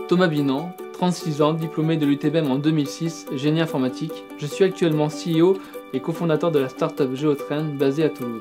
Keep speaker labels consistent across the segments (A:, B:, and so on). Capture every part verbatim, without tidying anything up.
A: Thomas Binan, trente-six ans, diplômé de l'U T B M en deux mille six, génie informatique. Je suis actuellement C E O et cofondateur de la startup Geotrain basée à Toulouse.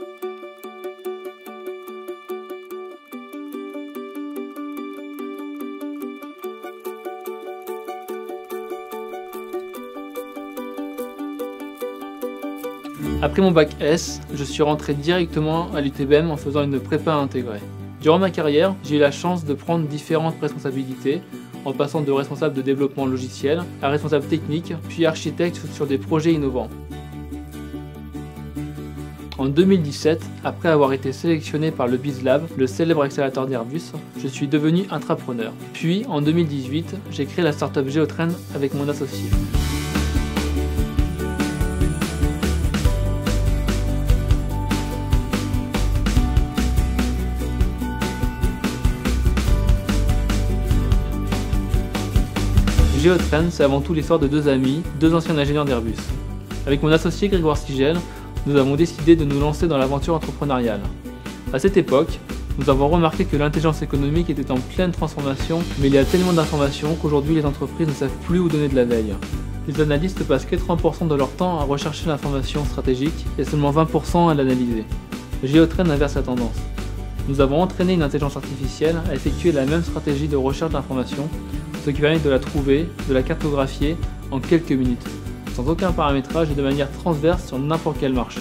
A: Après mon bac S, je suis rentré directement à l'U T B M en faisant une prépa intégrée. Durant ma carrière, j'ai eu la chance de prendre différentes responsabilités, en passant de responsable de développement logiciel à responsable technique, puis architecte sur des projets innovants. En deux mille dix-sept, après avoir été sélectionné par le BizLab, le célèbre accélérateur d'Airbus, je suis devenu intrapreneur. Puis, en deux mille dix-huit, j'ai créé la startup Geotrain avec mon associé. Geotrain, c'est avant tout l'histoire de deux amis, deux anciens ingénieurs d'Airbus. Avec mon associé Grégoire Sigel, nous avons décidé de nous lancer dans l'aventure entrepreneuriale. À cette époque, nous avons remarqué que l'intelligence économique était en pleine transformation, mais il y a tellement d'informations qu'aujourd'hui les entreprises ne savent plus où donner de la veille. Les analystes passent quatre-vingts pour cent de leur temps à rechercher l'information stratégique et seulement vingt pour cent à l'analyser. Geotrain inverse la tendance. Nous avons entraîné une intelligence artificielle à effectuer la même stratégie de recherche d'informations, ce qui permet de la trouver, de la cartographier en quelques minutes, sans aucun paramétrage et de manière transverse sur n'importe quel marché.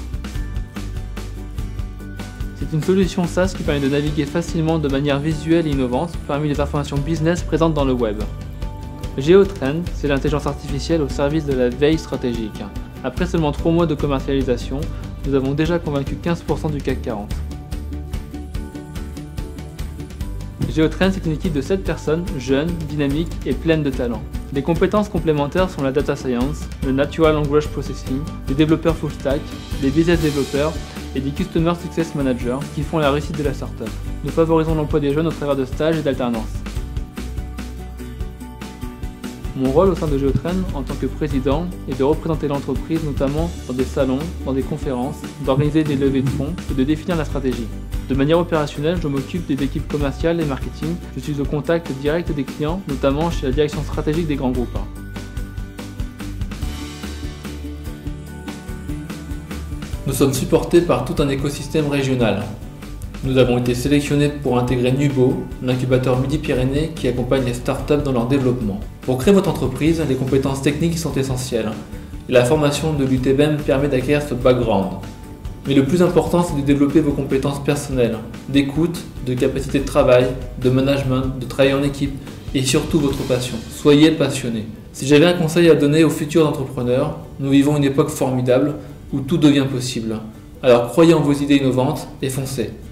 A: C'est une solution SaaS qui permet de naviguer facilement de manière visuelle et innovante parmi les informations business présentes dans le web. Geotrain, c'est l'intelligence artificielle au service de la veille stratégique. Après seulement trois mois de commercialisation, nous avons déjà convaincu quinze pour cent du C A C quarante. Geotrain, c'est une équipe de sept personnes, jeunes, dynamiques et pleines de talent. Les compétences complémentaires sont la data science, le natural language processing, les développeurs full stack, les business développeurs et des customer success managers qui font la réussite de la startup. Nous favorisons l'emploi des jeunes au travers de stages et d'alternance. Mon rôle au sein de Geotrain en tant que président est de représenter l'entreprise notamment dans des salons, dans des conférences, d'organiser des levées de fonds et de définir la stratégie. De manière opérationnelle, je m'occupe des équipes commerciales et marketing. Je suis au contact direct des clients, notamment chez la direction stratégique des grands groupes. Nous sommes supportés par tout un écosystème régional. Nous avons été sélectionnés pour intégrer Nubo, l'incubateur Midi-Pyrénées qui accompagne les startups dans leur développement. Pour créer votre entreprise, les compétences techniques sont essentielles. Et la formation de l'U T B M permet d'acquérir ce background. Mais le plus important, c'est de développer vos compétences personnelles, d'écoute, de capacité de travail, de management, de travail en équipe et surtout votre passion. Soyez passionné. Si j'avais un conseil à donner aux futurs entrepreneurs, nous vivons une époque formidable où tout devient possible. Alors croyez en vos idées innovantes et foncez.